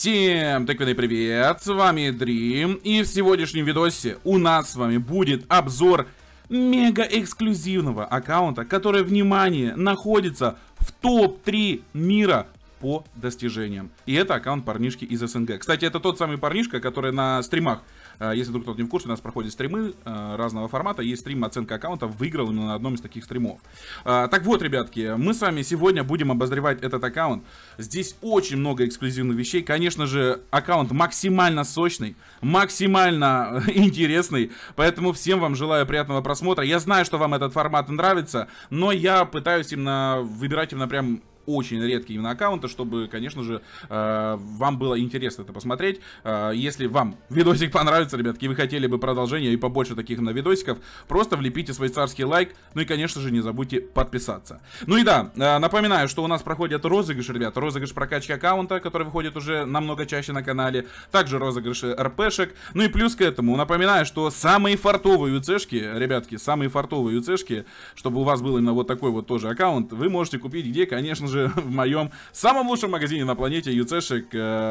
Всем тыквенный привет, с вами Дрим, и в сегодняшнем видосе у нас с вами будет обзор мега эксклюзивного аккаунта, который, внимание, находится в топ-3 мира по достижениям. И это аккаунт парнишки из СНГ. Кстати, это тот самый парнишка, который на стримах, если вдруг кто-то не в курсе, у нас проходят стримы разного формата. Есть стрим оценка аккаунта, выиграл именно на одном из таких стримов. Так вот, ребятки, мы с вами сегодня будем обозревать этот аккаунт. Здесь очень много эксклюзивных вещей. Конечно же, аккаунт максимально сочный, максимально интересный. Поэтому всем вам желаю приятного просмотра. Я знаю, что вам этот формат нравится, но я пытаюсь именно выбирать именно прям очень редкие именно аккаунты, чтобы, конечно же, вам было интересно это посмотреть. Если вам видосик понравится, ребятки, и вы хотели бы продолжение и побольше таких на видосиков, просто влепите свой царский лайк, ну и, конечно же, не забудьте подписаться. Ну и да, напоминаю, что у нас проходят розыгрыши, ребята, розыгрыш прокачки аккаунта, который выходит уже намного чаще на канале, также розыгрыши РПшек, ну и плюс к этому, напоминаю, что самые фартовые ЮЦшки, ребятки, самые фартовые ЮЦшки, чтобы у вас был именно вот такой вот тоже аккаунт, вы можете купить где, конечно же, в моем самом лучшем магазине на планете ЮЦшек.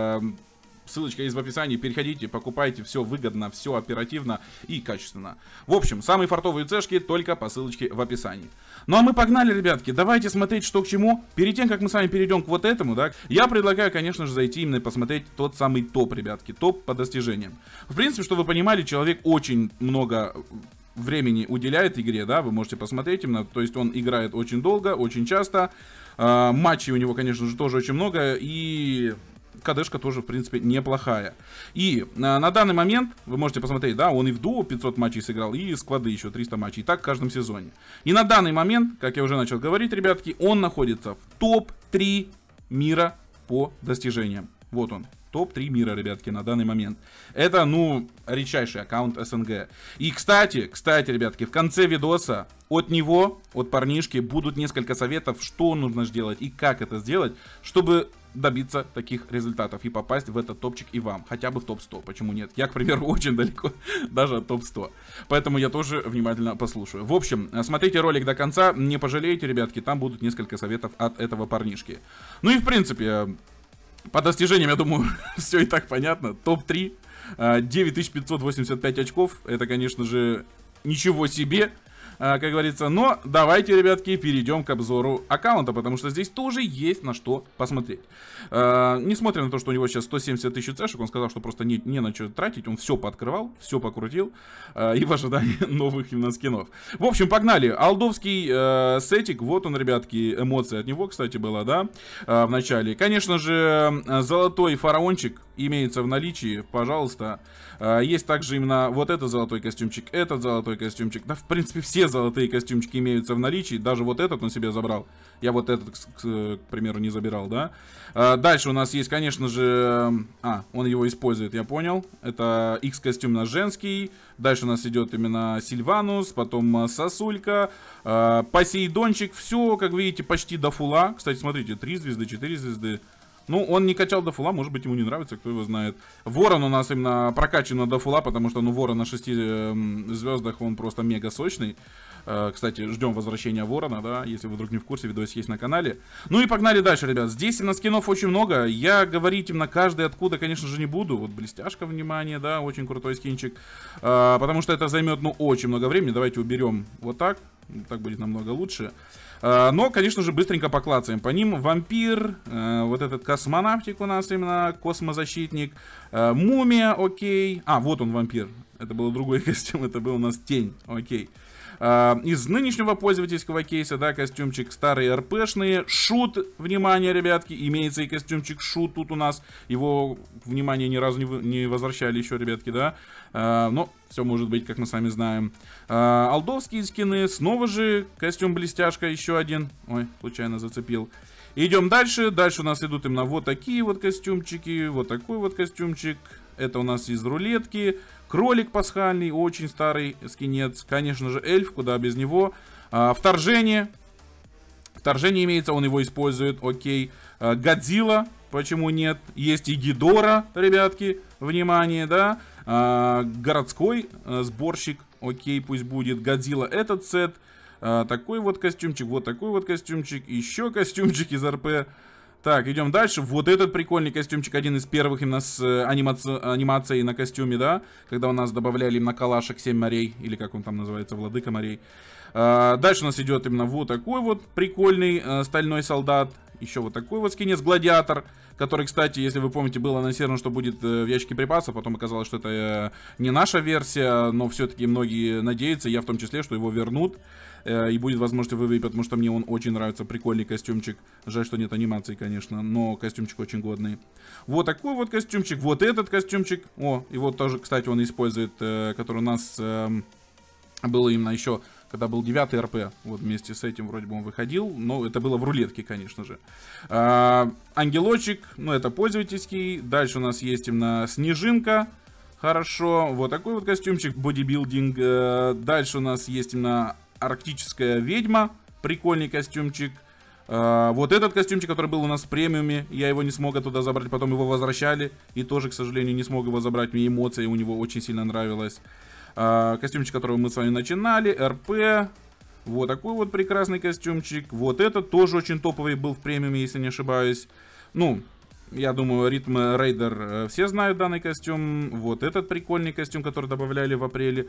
Ссылочка есть в описании, переходите, покупайте, все выгодно, все оперативно и качественно. В общем, самые фартовые Цшки только по ссылочке в описании. Ну а мы погнали, ребятки, давайте смотреть, что к чему. Перед тем, как мы с вами перейдем к вот этому, да, я предлагаю, конечно же, зайти именно и посмотреть тот самый топ, ребятки, топ по достижениям. В принципе, чтобы вы понимали, человек очень много времени уделяет игре, да, вы можете посмотреть именно, то есть он играет очень долго, очень часто. Матчей у него, конечно же, тоже очень много, и КДшка тоже, в принципе, неплохая. И на данный момент, вы можете посмотреть, да, он и в дуо 500 матчей сыграл, и сквады еще 300 матчей, так в каждом сезоне. И на данный момент, как я уже начал говорить, ребятки, он находится в топ-3 мира по достижениям. Вот он. Топ-3 мира, ребятки, на данный момент. Это, ну, редчайший аккаунт СНГ. И, кстати, ребятки, в конце видоса от него, от парнишки, будут несколько советов, что нужно сделать и как это сделать, чтобы добиться таких результатов и попасть в этот топчик и вам. Хотя бы в топ-100, почему нет? Я, к примеру, очень далеко даже от топ-100. Поэтому я тоже внимательно послушаю. В общем, смотрите ролик до конца, не пожалеете, ребятки, там будут несколько советов от этого парнишки. Ну и, в принципе, по достижениям, я думаю, все и так понятно. Топ-3, 9585 очков. Это, конечно же, ничего себе, как говорится. Но давайте, ребятки, перейдем к обзору аккаунта, потому что здесь тоже есть на что посмотреть. Несмотря на то, что у него сейчас 170 тысяч цешек, он сказал, что просто не на что тратить. Он все пооткрывал, все покрутил. И в ожидании новых именно скинов. В общем, погнали. Алдовский сетик. Вот он, ребятки, эмоция от него, кстати, была, да, в начале. Конечно же, золотой фараончик имеется в наличии, пожалуйста. Есть также именно вот этот золотой костюмчик, этот золотой костюмчик. Да, в принципе, все золотые костюмчики имеются в наличии. Даже вот этот он себе забрал. Я вот этот, к примеру, не забирал, да. Дальше у нас есть, конечно же... он его использует, я понял. Это X-костюм на женский. Дальше у нас идет именно Сильванус, потом Сосулька, Посейдончик. Все, как видите, почти до фула. Кстати, смотрите, 3 звезды, 4 звезды. Ну, он не качал до фула, может быть, ему не нравится, кто его знает. Ворон у нас именно прокачан до фула, потому что, ну, Ворон на 6 звездах, он просто мега сочный. Кстати, ждем возвращения Ворона, да, если вы вдруг не в курсе, видос есть на канале. Ну и погнали дальше, ребят. Здесь именно скинов очень много. Я говорить именно каждый откуда, конечно же, не буду. Вот блестяшка, внимание, да, очень крутой скинчик. Потому что это займет, ну, очень много времени. Давайте уберем вот так. Так будет намного лучше. Но, конечно же, быстренько поклацаем по ним. Вампир, вот этот космонавтик у нас именно, космозащитник, мумия, окей. Вот он, вампир. Это был другой костюм, это был у нас тень, окей. Из нынешнего пользовательского кейса, да, костюмчик старые РПшные. Шут, внимание, ребятки, имеется и костюмчик шут тут у нас. Его, внимание, ни разу не возвращали еще, ребятки, да. Но все может быть, как мы с вами знаем. Алдовские скины, снова же костюм блестяшка, еще один. Ой, случайно зацепил. Идем дальше. Дальше у нас идут именно вот такие вот костюмчики, вот такой вот костюмчик. Это у нас из рулетки. Кролик пасхальный, очень старый скинец. Конечно же, эльф, куда без него. Вторжение. Вторжение имеется, он его использует, окей. Годзилла, почему нет? Есть и Гидора, ребятки, внимание, да. Городской сборщик, окей, пусть будет. Годзилла этот сет. Такой вот костюмчик, еще костюмчик из РП. Так, идем дальше. Вот этот прикольный костюмчик, один из первых именно с анимацией на костюме, да? Когда у нас добавляли на калашек 7 морей, или как он там называется, Владыка морей. Дальше у нас идет именно вот такой вот прикольный стальной солдат. Еще вот такой вот скинец Гладиатор, который, кстати, если вы помните, было анонсировано, что будет в ящике припасов. Потом оказалось, что это не наша версия, но все-таки многие надеются, я в том числе, что его вернут. И будет возможность вывести, потому что мне он очень нравится. Прикольный костюмчик. Жаль, что нет анимации, конечно, но костюмчик очень годный. Вот такой вот костюмчик. Вот этот костюмчик. О, и вот тоже, кстати, он использует, который у нас было именно еще, когда был 9 РП. Вот вместе с этим вроде бы он выходил. Но это было в рулетке, конечно же. Ангелочек. Ну, это пользовательский. Дальше у нас есть именно снежинка. Хорошо. Вот такой вот костюмчик. Бодибилдинг. Дальше у нас есть именно арктическая ведьма, прикольный костюмчик. Вот этот костюмчик, который был у нас в премиуме, я его не смог оттуда забрать, потом его возвращали, и тоже, к сожалению, не смог его забрать, мне эмоция у него очень сильно нравилась. Костюмчик, который мы с вами начинали, РП, вот такой вот прекрасный костюмчик. Вот этот тоже очень топовый был в премиуме, если не ошибаюсь. Ну, я думаю, Ритм Рейдер все знают данный костюм. Вот этот прикольный костюм, который добавляли в апреле.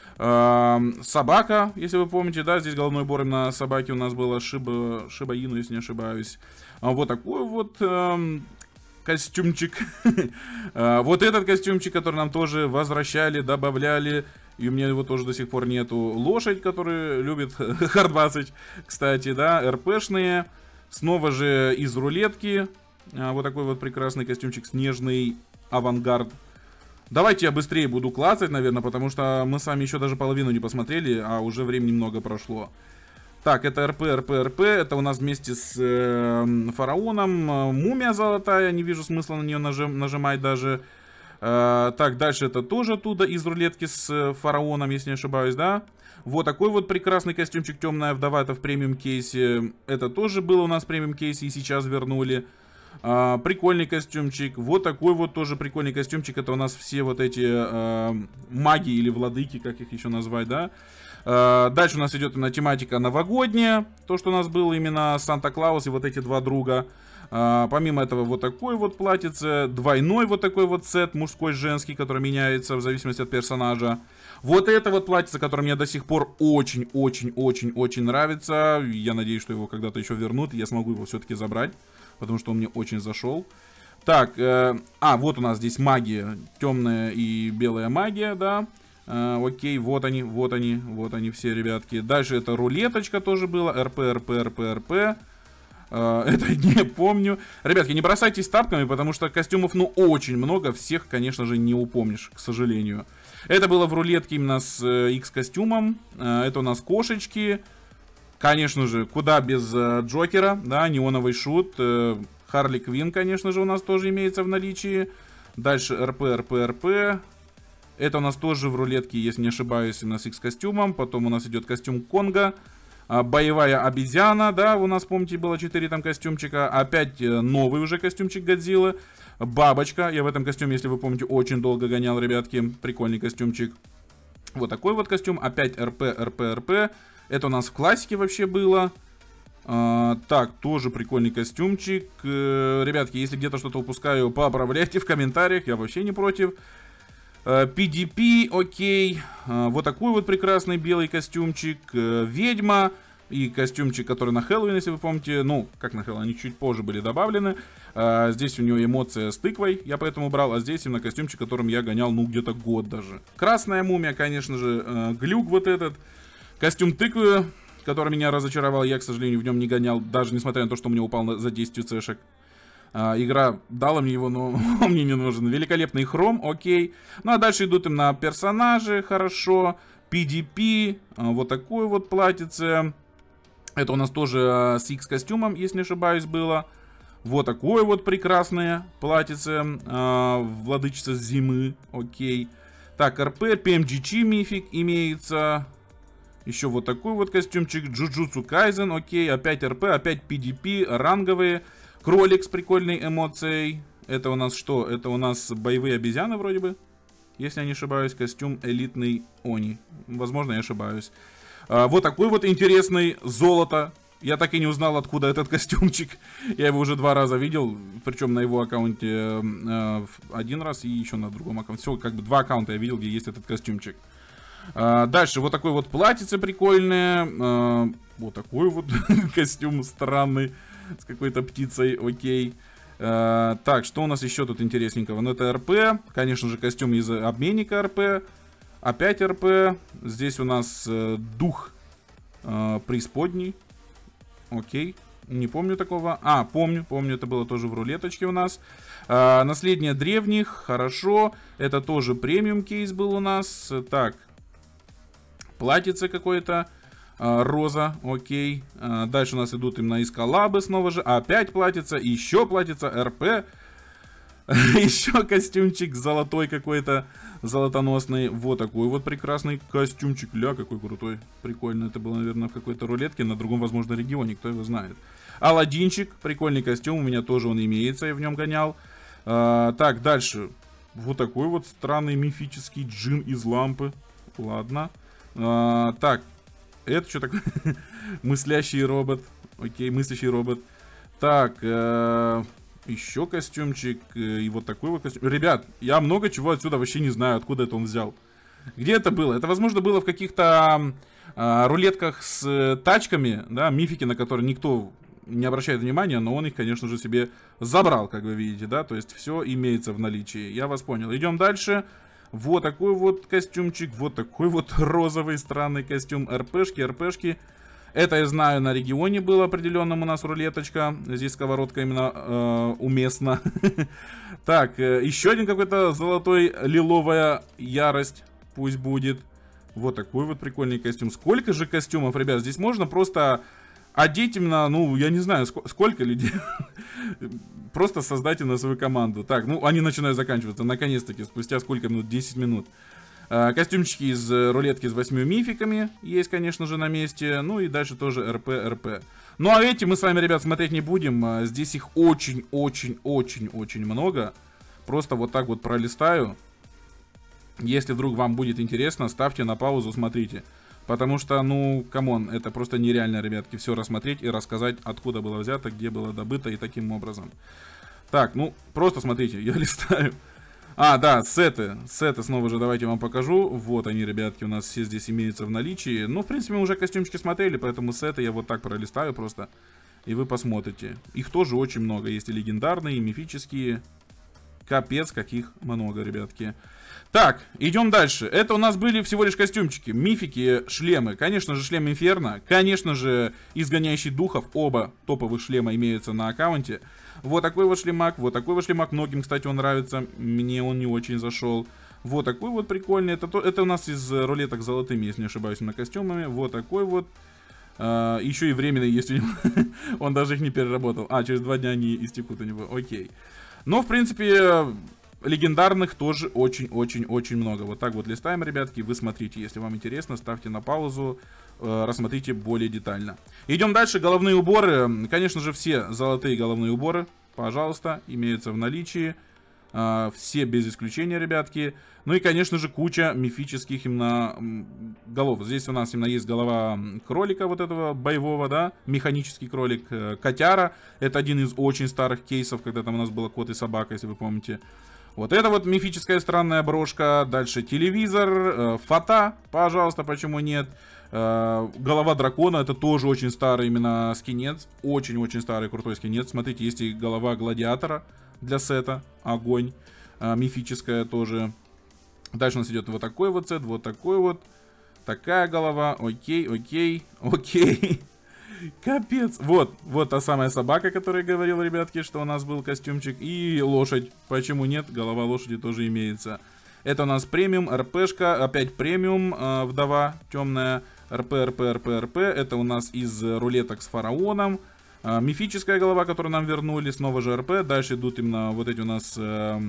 Собака, если вы помните, да, здесь головной убор на собаке у нас было Шиба Ину, если не ошибаюсь. Вот такой вот костюмчик. Вот этот костюмчик, который нам тоже возвращали, добавляли. И у меня его тоже до сих пор нету. Лошадь, которая любит хардбасить, кстати, да, РПшные. Снова же из рулетки. Вот такой вот прекрасный костюмчик, снежный авангард. Давайте я быстрее буду клацать, наверное, потому что мы с вами еще даже половину не посмотрели, а уже времени много прошло. Так, это РП. Это у нас вместе с фараоном. Мумия золотая, не вижу смысла на нее нажимать даже. Так, дальше это тоже оттуда, из рулетки с фараоном, если не ошибаюсь, да? Вот такой вот прекрасный костюмчик, темная вдова, это в премиум кейсе. Это тоже было у нас в премиум кейсе и сейчас вернули. Прикольный костюмчик. Вот такой вот тоже прикольный костюмчик. Это у нас все вот эти маги или владыки, как их еще назвать, да? Дальше у нас идет именно тематика новогодняя. То, что у нас было именно Санта-Клаус и вот эти два друга. Помимо этого вот такой вот платьице. Двойной вот такой вот сет, мужской-женский, который меняется в зависимости от персонажа. Вот это вот платьице, которое мне до сих пор очень-очень-очень-очень нравится. Я надеюсь, что его когда-то еще вернут. И я смогу его все-таки забрать. Потому что он мне очень зашел. Так, вот у нас здесь магия. Темная и белая магия, да. Окей, вот они все, ребятки. Дальше это рулеточка тоже была. РП. Это не помню. Ребятки, не бросайтесь тапками, потому что костюмов, ну, очень много. Всех, конечно же, не упомнишь, к сожалению. Это было в рулетке именно с X-костюмом. Это у нас кошечки. Конечно же, куда без Джокера, да, неоновый шут. Харли Квинн, конечно же, у нас тоже имеется в наличии. Дальше РП. Это у нас тоже в рулетке, если не ошибаюсь, у нас X-костюмом. Потом у нас идет костюм Конга. Боевая обезьяна, да, у нас, помните, было 4 там костюмчика. Опять новый уже костюмчик Годзиллы. Бабочка, я в этом костюме, если вы помните, очень долго гонял, ребятки. Прикольный костюмчик. Вот такой вот костюм. Опять РП. Это у нас в классике вообще было. Так, тоже прикольный костюмчик. Ребятки, если где-то что-то упускаю, поправляйте в комментариях, я вообще не против. PDP, окей. Вот такой вот прекрасный белый костюмчик. Ведьма. И костюмчик, который на Хэллоуин, если вы помните. Ну, как на Хэллоуин, они чуть позже были добавлены. Здесь у него эмоция с тыквой, я поэтому брал. А здесь именно костюмчик, которым я гонял, ну, где-то год даже. Красная мумия, конечно же. Глюк вот этот. Костюм тыквы, который меня разочаровал. Я, к сожалению, в нем не гонял. Даже несмотря на то, что у меня упал за 10 УЦшек. Игра дала мне его, но он мне не нужен. Великолепный хром, окей. Ну а дальше идут именно персонажи, хорошо. PDP, вот такой вот платьице. Это у нас тоже с X-костюмом, если не ошибаюсь, было. Вот такое вот прекрасное платьице. Владычица зимы, окей. Так, РП, PMGC мифик имеется. Еще вот такой вот костюмчик. Джуджутсу Кайзен, окей. Опять РП, опять PDP, ранговые. Кролик с прикольной эмоцией. Это у нас что? Это у нас боевые обезьяны вроде бы. Если я не ошибаюсь, костюм элитный Они. Возможно, я ошибаюсь. Вот такой вот интересный золото. Я так и не узнал, откуда этот костюмчик. Я его уже 2 раза видел, причем на его аккаунте 1 раз и еще на другом аккаунте. Все, как бы 2 аккаунта я видел, где есть этот костюмчик. Дальше вот такой вот платьице прикольное. Вот такой вот костюм странный с какой-то птицей, окей. Так, что у нас еще тут интересненького? Ну, это РП, конечно же, костюм из обменника РП. Опять РП. Здесь у нас дух преисподней. Окей, не помню такого. Помню, это было тоже в рулеточке у нас. Наследие древних, хорошо. Это тоже премиум кейс был у нас. Так, платьице какое-то. Роза, окей. Дальше у нас идут именно из коллабы снова же. Опять платьице, еще платьице, РП. Еще костюмчик золотой какой-то, золотоносный. Вот такой вот прекрасный костюмчик. Ля, какой крутой. Прикольно. Это было, наверное, в какой-то рулетке, на другом, возможно, регионе, кто его знает. Аладдинчик, прикольный костюм. У меня тоже он имеется, я в нем гонял. Так, дальше. Вот такой вот странный мифический джин из лампы. Ладно. Так, это что такое? Мыслящий робот. Окей, мыслящий робот. Так, еще костюмчик. И вот такой вот костюм. Ребят, я много чего отсюда вообще не знаю, откуда это он взял. Где это было? Это, возможно, было в каких-то рулетках с тачками, да, мифики, на которые никто не обращает внимания, но он их, конечно же, себе забрал, как вы видите, да, то есть все имеется в наличии. Я вас понял. Идем дальше. Вот такой вот костюмчик, вот такой вот розовый странный костюм. РПшки. Это, я знаю, на регионе был определенным у нас рулеточка. Здесь сковородка именно уместна. Так, еще один какой-то золотой лиловая ярость. Пусть будет. Вот такой вот прикольный костюм. Сколько же костюмов, ребят? Здесь можно просто одеть именно, ну, я не знаю, сколько людей. Просто создайте на свою команду. Так, ну, они начинают заканчиваться. Наконец-таки, спустя сколько минут? 10 минут. Костюмчики из рулетки с 8 мификами есть, конечно же, на месте. Ну и дальше тоже РП. Ну а эти мы с вами, ребят, смотреть не будем. Здесь их очень много. Просто вот так вот пролистаю. Если вдруг вам будет интересно, ставьте на паузу, смотрите. Потому что, ну, камон, это просто нереально, ребятки, все рассмотреть и рассказать, откуда было взято, где было добыто и таким образом. Так, ну, просто смотрите, я листаю. Да, сеты снова же давайте вам покажу. Вот они, ребятки, у нас все здесь имеются в наличии. Ну, в принципе, мы уже костюмчики смотрели, поэтому сеты я вот так пролистаю просто. И вы посмотрите. Их тоже очень много. Есть и легендарные, и мифические. Капец, каких много, ребятки. Так, идем дальше. Это у нас были всего лишь костюмчики. Мифики, шлемы. Конечно же, шлем Инферно. Конечно же, изгоняющий духов. Оба топовых шлема имеются на аккаунте. Вот такой вот шлемак, вот такой вот шлемак. Многим, кстати, он нравится. Мне он не очень зашел. Вот такой вот прикольный. Это у нас из рулеток золотыми, если не ошибаюсь, на костюмами. Вот такой вот. Еще и временный есть у него. Он даже их не переработал. Через 2 дня они истекут у него. Окей. Но, в принципе, легендарных тоже очень много. Вот так вот листаем, ребятки. Вы смотрите, если вам интересно, ставьте на паузу. Рассмотрите более детально. Идем дальше. Головные уборы. Конечно же, все золотые головные уборы, пожалуйста, имеются в наличии. Все без исключения, ребятки. Ну и, конечно же, куча мифических именно голов. Здесь у нас именно есть голова кролика вот этого боевого, да, механический кролик. Котяра. Это один из очень старых кейсов, когда там у нас было кот и собака, если вы помните. Вот это вот мифическая странная брошка. Дальше телевизор, фата, пожалуйста, почему нет. Голова дракона, это тоже очень старый именно скинец. Очень старый крутой скинец. Смотрите, есть и голова гладиатора для сета. Огонь. Мифическая тоже. Дальше у нас идет вот такой вот сет, вот такой вот. Такая голова. Окей. Капец. Вот та самая собака, которая говорил, ребятки, что у нас был костюмчик. И лошадь. Почему нет? Голова лошади тоже имеется. Это у нас премиум, РПшка. Опять премиум, вдова темная. РП. Это у нас из рулеток с фараоном. Мифическая голова, которую нам вернули. Снова же РП. Дальше идут именно вот эти у нас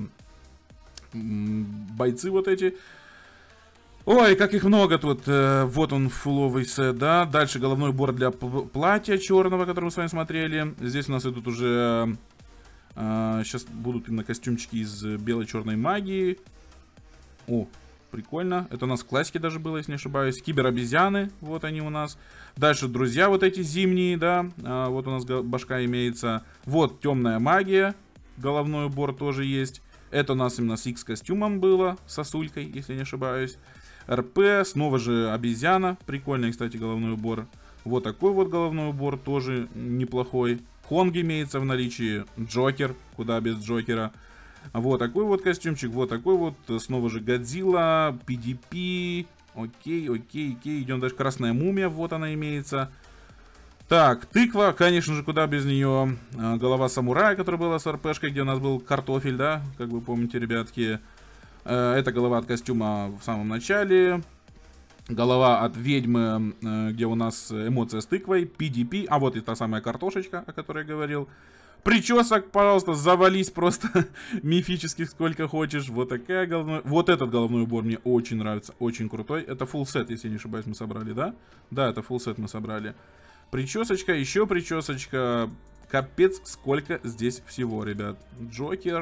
бойцы вот эти. Ой, как их много тут. Вот он, фуловый сет, да. Дальше головной убор для платья черного, который мы с вами смотрели. Здесь у нас идут уже... сейчас будут именно костюмчики из белой-черной магии. О, Прикольно. Это у нас в классике даже было, если не ошибаюсь. Киберобезьяны, вот они у нас. Дальше друзья вот эти зимние, да. Вот у нас башка имеется. Вот темная магия. Головной убор тоже есть. Это у нас именно с X-костюмом было. Сосулькой, если не ошибаюсь. РП, снова же обезьяна. Прикольный, кстати, головной убор. Вот такой вот головной убор, тоже неплохой. Хонг имеется в наличии. Джокер, куда без Джокера. Вот такой вот костюмчик, вот такой вот. Снова же Годзилла, PDP. Окей. Идем дальше. Красная мумия, вот она имеется. Так, тыква, конечно же, куда без нее. Голова самурая, которая была с РПшкой, где у нас был картофель, да, как вы помните, ребятки. Это голова от костюма в самом начале. Голова от ведьмы, где у нас эмоция с тыквой. PDP, а вот и та самая картошечка, о которой я говорил. Причесок, пожалуйста, завались просто мифических сколько хочешь. Вот такая головной... Вот этот головной убор мне очень нравится, очень крутой. Это full set, если не ошибаюсь, мы собрали, да? Да, это full set мы собрали. Причесочка, еще причесочка. Капец, сколько здесь всего, ребят. Джокер.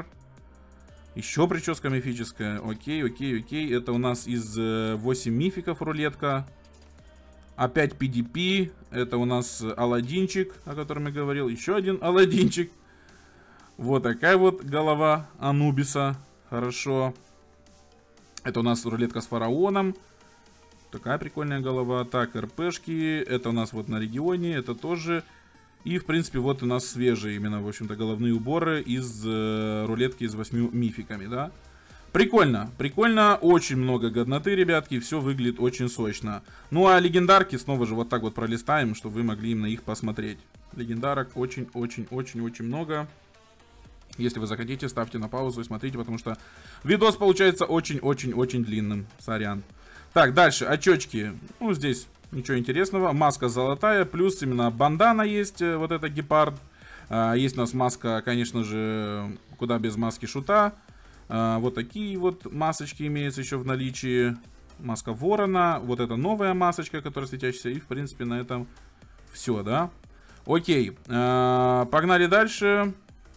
Еще прическа мифическая. Окей. Это у нас из 8 мификов рулетка. Опять PDP. Это у нас Аладдинчик, о котором я говорил. Еще один Аладдинчик. Вот такая вот голова Анубиса. Хорошо. Это у нас рулетка с фараоном. Такая прикольная голова. Так, РПшки. Это у нас вот на регионе. Это тоже. И, в принципе, вот у нас свежие именно, в общем-то, головные уборы из рулетки с 8 мификами, да. Прикольно, очень много годноты, ребятки, все выглядит очень сочно. Ну, а легендарки снова же вот так вот пролистаем, чтобы вы могли именно их посмотреть. Легендарок очень много. Если вы захотите, ставьте на паузу и смотрите, потому что видос получается очень длинным, сорян. Так, дальше, очечки, ну, здесь... Ничего интересного. Маска золотая. Плюс именно бандана есть. Вот это гепард. Есть у нас маска, конечно же, куда без маски шута. Вот такие вот масочки имеются еще в наличии. Маска ворона. Вот это новая масочка, которая светящаяся. И, в принципе, на этом все, да? Окей. Погнали дальше.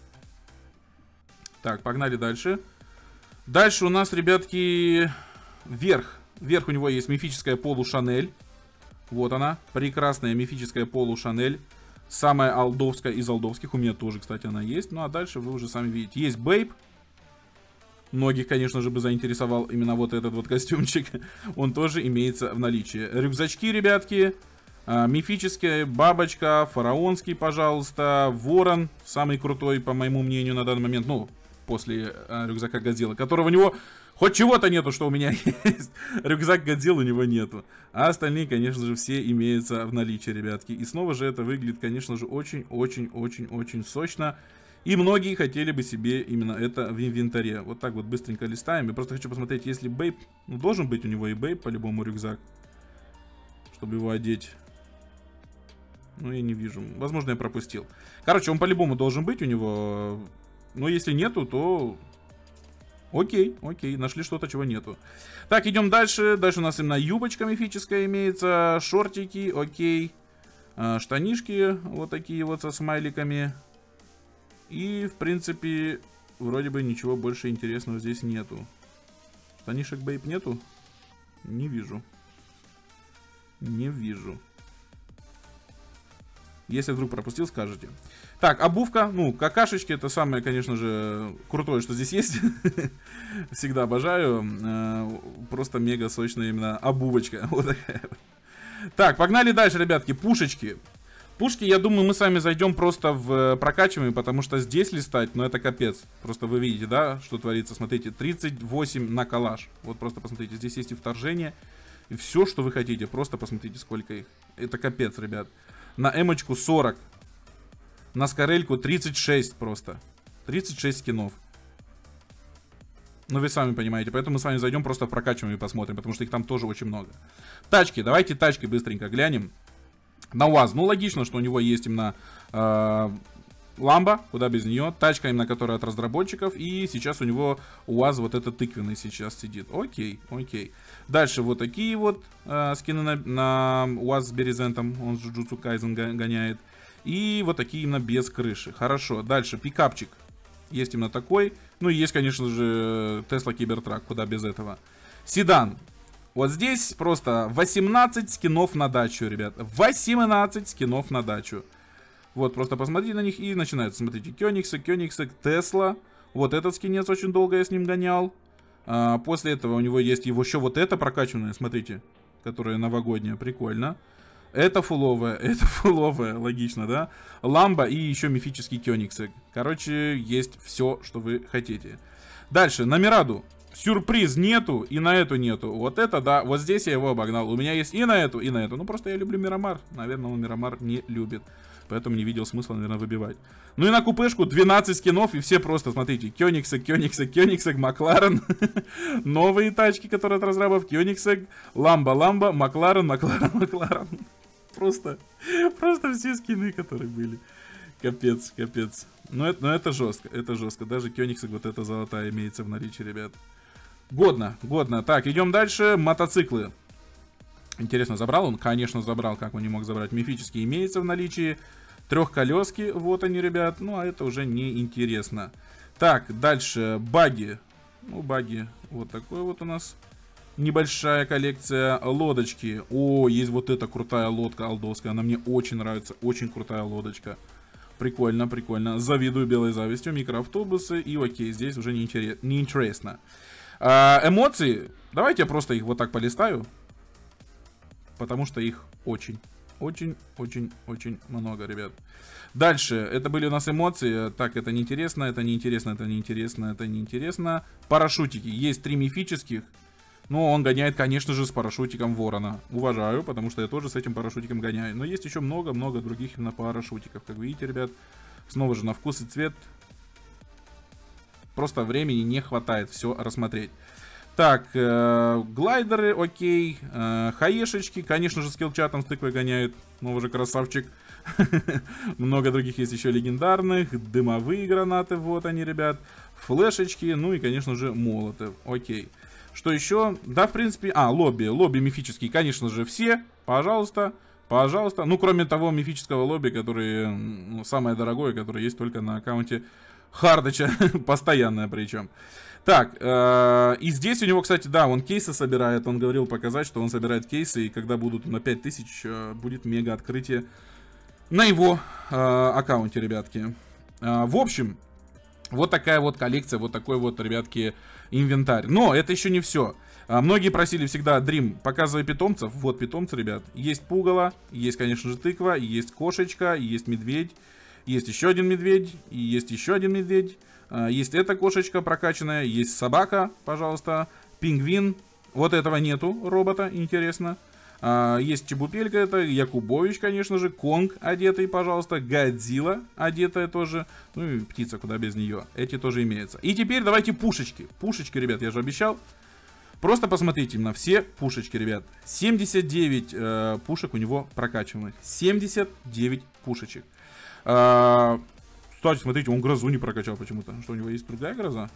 Так, погнали дальше. Дальше у нас, ребятки, верх. Верх у него есть мифическая полу Шанель. Вот она, прекрасная мифическая полу Шанель. Самая алдовская из алдовских. У меня тоже, кстати, она есть. Ну а дальше вы уже сами видите. Есть Бейб. Многих, конечно же, бы заинтересовал именно вот этот вот костюмчик. Он тоже имеется в наличии. Рюкзачки, ребятки. Мифическая бабочка. Фараонский, пожалуйста. Ворон. Самый крутой, по моему мнению, на данный момент. Ну, после рюкзака Годзиллы. Которого у него... Хоть чего-то нету, что у меня есть. Рюкзак Годзиллы у него нету. А остальные, конечно же, все имеются в наличии, ребятки. И снова же это выглядит, конечно же, очень сочно. И многие хотели бы себе именно это в инвентаре. Вот так вот быстренько листаем. Я просто хочу посмотреть, если Бейб... Ну, должен быть у него и Бейб, по-любому, рюкзак. Чтобы его одеть. Ну, я не вижу. Возможно, я пропустил. Короче, он по-любому должен быть у него. Но если нету, то... Окей, нашли что-то, чего нету. Так, идем дальше. Дальше у нас именно юбочка мифическая имеется. Шортики, окей. Штанишки вот такие вот со смайликами. И, в принципе, вроде бы ничего больше интересного здесь нету. Штанишек Бейб нету? Не вижу. Не вижу. Если вдруг пропустил, скажете. Так, обувка, ну, какашечки, это самое, конечно же, крутое, что здесь есть. Всегда обожаю. Просто мега сочная именно обувочка. Вот такая. Так, погнали дальше, ребятки. Пушечки. Пушки, я думаю, мы с вами зайдем просто в прокачиваемые, потому что здесь листать, ну, это капец. Просто вы видите, да, что творится. Смотрите, 38 на калаш. Вот просто посмотрите, здесь есть и вторжение, и все, что вы хотите. Просто посмотрите, сколько их. Это капец, ребят. На эмочку 40. На скорельку 36 просто. 36 скинов. Ну, вы сами понимаете. Поэтому мы с вами зайдем, просто прокачиваем и посмотрим. Потому что их там тоже очень много. Тачки. Давайте тачки быстренько глянем. На УАЗ. Ну, логично, что у него есть именно Ламбо. Куда без нее. Тачка, именно которая от разработчиков. И сейчас у него УАЗ вот этот тыквенный сейчас сидит. Окей. Дальше вот такие вот скины на УАЗ с Березентом. Он с Jujutsu Kaisen гоняет. И вот такие именно без крыши. Хорошо. Дальше пикапчик. Есть именно такой. Ну и есть, конечно же, Tesla Cybertruck, куда без этого. Седан. Вот здесь просто 18 скинов на дачу, ребят. 18 скинов на дачу. Вот, просто посмотрите на них и начинается. Смотрите, Кёнигсек, Tesla. Вот этот скинец очень долго я с ним гонял. После этого у него есть еще вот это прокачанное, смотрите. Которое новогоднее, прикольно. Это фуловое, логично, да? Ламба и еще мифический Кёнигсек. Короче, есть все, что вы хотите. Дальше, на Мираду. Сюрприз нету, и на эту нету. Вот это, да, вот здесь я его обогнал. У меня есть и на эту, и на эту. Ну, просто я люблю Мирамар. Наверное, он Мирамар не любит. Поэтому не видел смысла, наверное, выбивать. Ну и на купешку 12 скинов, и все просто, смотрите. Кёнигсек, Макларен. Новые тачки, которые от разрабов. Кёнигсек, Ламба, Макларен. Просто все скины, которые были. Капец. Но это жестко. Даже Кёнигсек, вот эта золотая, имеется в наличии, ребят. Годно. Так, идем дальше. Мотоциклы. Интересно, забрал он? Конечно, забрал. Как он не мог забрать? Мифический имеется в наличии. Трехколески. Вот они, ребят. Ну, а это уже не интересно. Так, дальше. Баги. Ну, баги. Вот такой вот у нас. Небольшая коллекция. Лодочки. О, есть вот эта крутая лодка алдовская. Она мне очень нравится. Очень крутая лодочка. Прикольно. Завидую белой завистью. Микроавтобусы. И окей, здесь уже не интересно. Эмоции. Давайте я просто их вот так полистаю. Потому что их очень много, ребят. Дальше. Это были у нас эмоции. Так, это неинтересно, это неинтересно. Парашютики. Есть 3 мифических. Но он гоняет, конечно же, с парашютиком Ворона. Уважаю, потому что я тоже с этим парашютиком гоняю. Но есть еще много других именно парашютиков. Как видите, ребят, снова же на вкус и цвет. Просто времени не хватает все рассмотреть. Так, глайдеры, окей. Хаешечки, конечно же, с киллчатом с тыквой гоняют. Ну, уже красавчик. Много других есть еще легендарных. Дымовые гранаты, вот они, ребят. Флешечки, ну и, конечно же, молоты. Окей. Что еще? Да, в принципе... лобби мифические, конечно же, все. Пожалуйста. Ну, кроме того мифического лобби, который, самое дорогое, которое есть только на аккаунте Хардача. Постоянное причем. Так, и здесь у него, кстати, да, он кейсы собирает. Он говорил показать, что он собирает кейсы. И когда будут на 5000, будет мега открытие на его аккаунте, ребятки. В общем... Вот такая вот коллекция, вот такой вот, ребятки, инвентарь. Но это еще не все. Многие просили всегда, Dream, показывай питомцев. Вот питомцы, ребят. Есть пугало, есть, конечно же, тыква, есть кошечка, есть медведь, есть еще один медведь, и есть еще один медведь. Есть эта кошечка прокачанная, есть собака, пожалуйста, пингвин. Вот этого нету робота, интересно. Есть Чебупелька, это Якубович, конечно же, Конг одетый, пожалуйста, Годзилла одетая тоже, ну и птица, куда без нее, эти тоже имеются. И теперь давайте пушечки, ребят, я же обещал. Просто посмотрите на все пушечки, ребят. 79 пушек у него прокачанных, 79 пушечек. Кстати, смотрите, он грозу не прокачал почему-то, что у него есть другая гроза?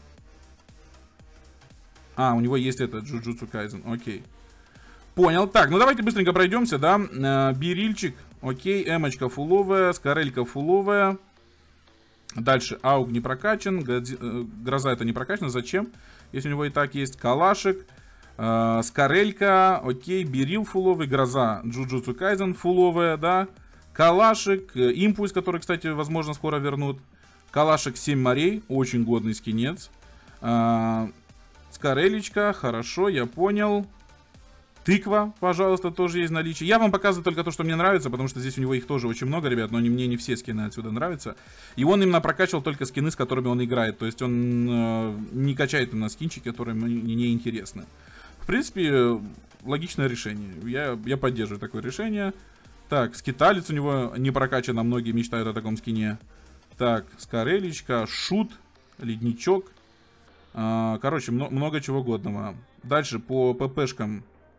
У него есть это, Джуджутсу Кайзен, окей. Понял. Так, ну давайте быстренько пройдемся, да. Берильчик, окей, эмочка фуловая, скорелька фуловая. Дальше ауг не прокачан, гроза это не прокачана. Зачем? Если у него и так есть калашик, скорелька, окей, берил фуловый, гроза Джуджутсу Кайзен фуловая, да. Калашик, импульс, который, кстати, возможно, скоро вернут. Калашик 7 морей, очень годный скинец. Скорелечка, хорошо, я понял. Тыква, пожалуйста, тоже есть в наличии. Я вам показываю только то, что мне нравится, потому что здесь у него их тоже очень много, ребят, но мне не все скины отсюда нравятся. И он именно прокачивал только скины, с которыми он играет. То есть он не качает именно скинчики, которые мне не интересны. В принципе, логичное решение. Я поддерживаю такое решение. Так, скиталец у него не прокачан, а многие мечтают о таком скине. Так, скорелечка, шут, ледничок. Короче, много чего годного. Дальше по ППшкам.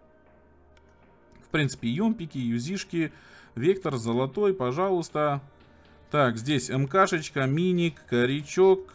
В принципе, юмпики, юзишки, вектор золотой, пожалуйста. Так, здесь МКшечка, миник, корячок.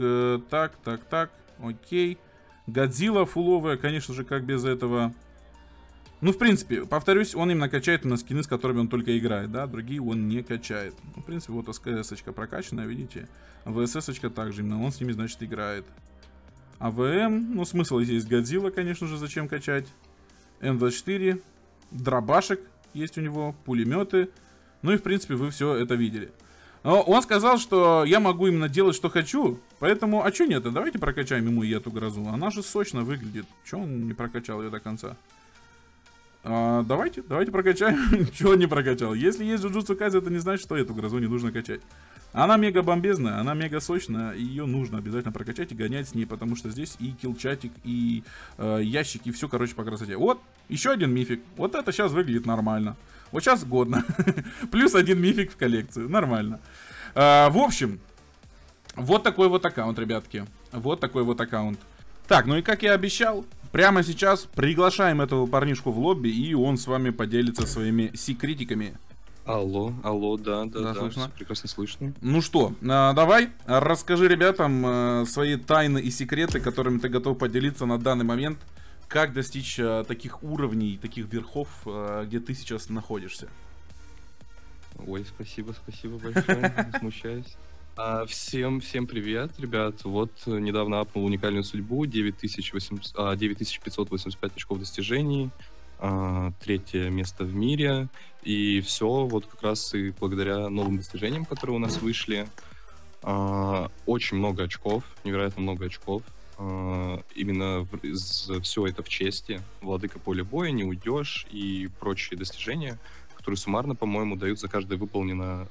Так, окей. Годзилла фуловая, конечно же, как без этого. Ну, в принципе, повторюсь, он именно качает на скины, с которыми он только играет, да, другие он не качает. Ну, в принципе, вот СКС-очка прокачанная, видите. ВСС-очка также, именно он с ними, значит, играет. АВМ, ну, смысл есть Годзилла, конечно же, зачем качать. М24, дробашек есть у него, пулеметы. Ну и, в принципе, вы все это видели. Но он сказал, что я могу именно делать, что хочу. Поэтому, а чё нет? Давайте прокачаем ему и эту грозу. Она же сочно выглядит. Чё он не прокачал ее до конца? Давайте прокачаем. Чего не прокачал? Если есть Джуджутсу Кайзен, это не значит, что эту грозу не нужно качать. Она мега бомбезная, она мега сочная, и ее нужно обязательно прокачать и гонять с ней, потому что здесь и киллчатик, и ящик, и все, короче, по красоте. Вот, еще один мифик. Вот это сейчас выглядит нормально. Вот сейчас годно. Плюс один мифик в коллекцию. Нормально. В общем, вот такой вот аккаунт, ребятки. Вот такой вот аккаунт. Так, ну и как я обещал, прямо сейчас приглашаем этого парнишку в лобби, и он с вами поделится своими секретиками. Алло, да, слышно? прекрасно слышно. Ну что, давай, расскажи ребятам свои тайны и секреты, которыми ты готов поделиться на данный момент. Как достичь таких уровней, таких верхов, где ты сейчас находишься? Ой, спасибо большое, не смущаюсь. Всем привет, ребят. Вот недавно апнул уникальную судьбу, 9585 очков достижений, 3-е место в мире. И все вот как раз и благодаря новым достижениям, которые у нас вышли. Очень много очков, невероятно много очков. Именно все это в чести. Владыка поля боя, не уйдешь и прочие достижения, которые суммарно, по-моему, дают за каждое выполненное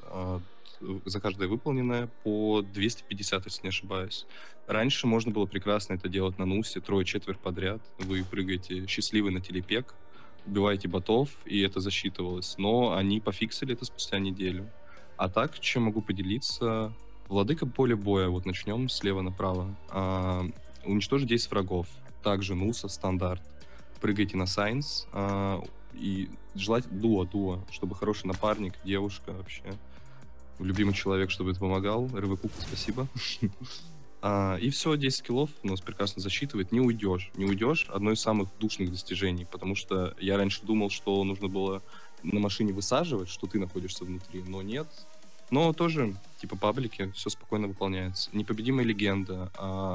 по 250, если не ошибаюсь. Раньше можно было прекрасно это делать на Нусе, 3-4 подряд. Вы прыгаете счастливый на телепек, убиваете ботов, и это засчитывалось. Но они пофиксили это спустя неделю. А так, чем могу поделиться? Владыка поля боя, вот начнем слева направо. Уничтожить 10 врагов. Также Нуса, стандарт. Прыгайте на Сайнс. И желать дуо, чтобы хороший напарник, девушка вообще. Любимый человек, чтобы это помогал. РВ Кука, спасибо. И все, 10 киллов у нас прекрасно засчитывает. Не уйдешь. Одно из самых душных достижений. Потому что я раньше думал, что нужно было на машине высаживать, что ты находишься внутри. Но нет. Но тоже, типа паблики, все спокойно выполняется. Непобедимая легенда.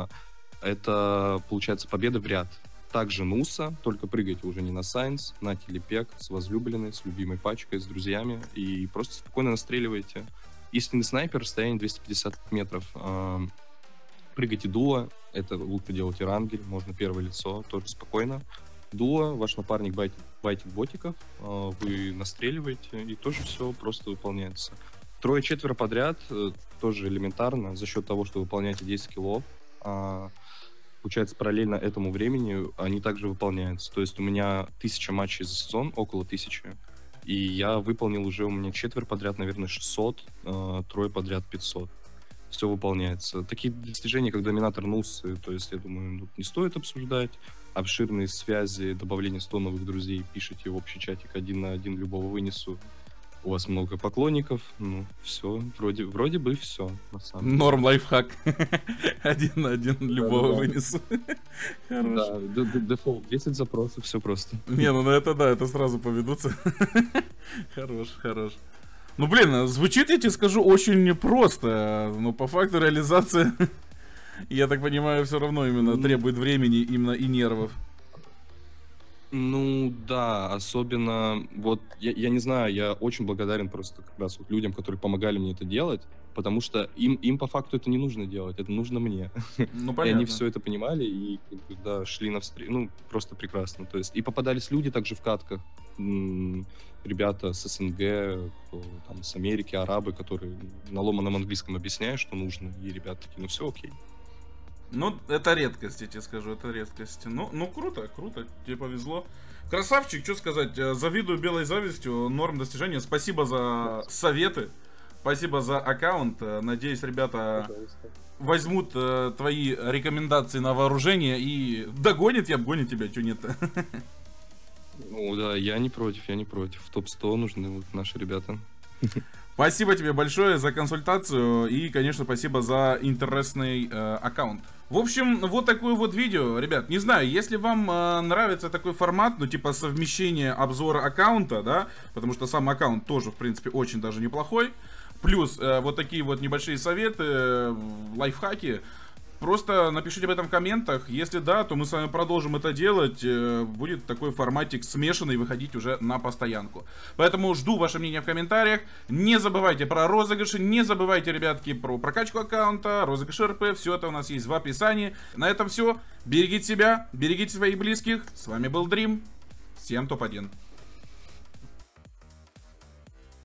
Это, получается, победа в ряд. Также Нуса, только прыгайте уже не на Сайнс, на телепек, с возлюбленной, с любимой пачкой, с друзьями. И просто спокойно настреливайте. Истинный снайпер, расстояние 250 метров. Прыгайте дуо, это лучше делать Ирангель, можно первое лицо, тоже спокойно. Дуо, ваш напарник байтит ботиков, вы настреливаете, и тоже все просто выполняется. 3-4 подряд, тоже элементарно, за счет того, что вы выполняете 10 киллов. Получается, параллельно этому времени они также выполняются. То есть у меня 1000 матчей за сезон, около 1000. И я выполнил уже у меня 4 подряд, наверное, 600, 3 подряд 500. Все выполняется. Такие достижения, как доминатор Нусы, то есть, я думаю, тут не стоит обсуждать. Обширные связи, добавление 100 новых друзей, пишите в общий чатик 1 на 1, любого вынесу. У вас много поклонников, ну, все, вроде бы все, на самом деле. Норм лайфхак. 1 на 1 любого вынесу. Да, дефолт, 10 запросов, все просто. Не, ну это да, это сразу поведутся. Хорош. Ну, блин, звучит, я тебе скажу, очень просто. Но по факту реализация, я так понимаю, все равно именно требует времени именно и нервов. Ну да, особенно, вот, я не знаю, я очень благодарен просто как раз вот людям, которые помогали мне это делать, потому что им по факту это не нужно делать, это нужно мне. Ну, понятно. И они все это понимали и, да, шли навстречу, ну, просто прекрасно, то есть, и попадались люди также в катках, ребята с СНГ, там, с Америки, арабы, которые на ломаном английском объясняют, что нужно, и ребята такие, ну все окей. Ну, это редкость, я тебе скажу, это редкость. Ну, круто, тебе повезло. Красавчик, что сказать, завидую белой завистью, норм достижения. Спасибо за советы, спасибо за аккаунт. Надеюсь, ребята возьмут твои рекомендации на вооружение и догонят и обгонят тебя, что нет-то. Ну да, я не против. В топ-100 нужны вот наши ребята. Спасибо тебе большое за консультацию и, конечно, спасибо за интересный аккаунт. В общем, вот такое вот видео, ребят, не знаю, если вам нравится такой формат, ну, типа совмещение обзора аккаунта, да, потому что сам аккаунт тоже, в принципе, очень даже неплохой, плюс вот такие вот небольшие советы, лайфхаки, просто напишите об этом в комментах, если да, то мы с вами продолжим это делать, будет такой форматик смешанный выходить уже на постоянку. Поэтому жду ваше мнение в комментариях, не забывайте про розыгрыши, не забывайте, ребятки, про прокачку аккаунта, розыгрыш РП, все это у нас есть в описании. На этом все, берегите себя, берегите своих близких, с вами был Дрим, всем топ-1.